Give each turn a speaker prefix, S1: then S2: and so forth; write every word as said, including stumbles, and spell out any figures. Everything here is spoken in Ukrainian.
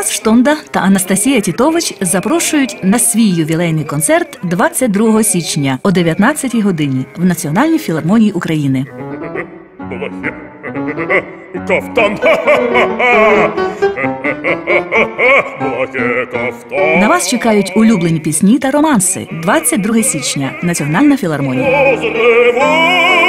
S1: Тарас Штонда та Анастасія Тітович запрошують на свій ювілейний концерт двадцять другого січня о дев'ятнадцятій годині в Національній філармонії України.
S2: Кафтан!
S1: На вас чекають улюблені пісні та романси. двадцять другого січня. Національна філармонія.